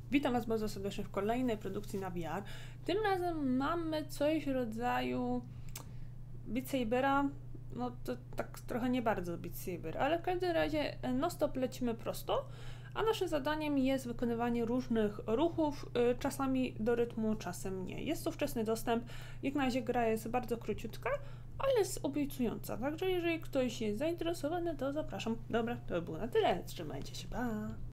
Witam Was bardzo serdecznie w kolejnej produkcji na VR. Tym razem mamy coś w rodzaju Beat Sabera. No to tak trochę nie bardzo Beat Saber, ale w każdym razie non-stop lecimy prosto, a naszym zadaniem jest wykonywanie różnych ruchów, czasami do rytmu, czasem nie. Jest to wczesny dostęp, jak na razie gra jest bardzo króciutka, ale jest obiecująca, także jeżeli ktoś jest zainteresowany, to zapraszam. Dobra, to by było na tyle, trzymajcie się, pa!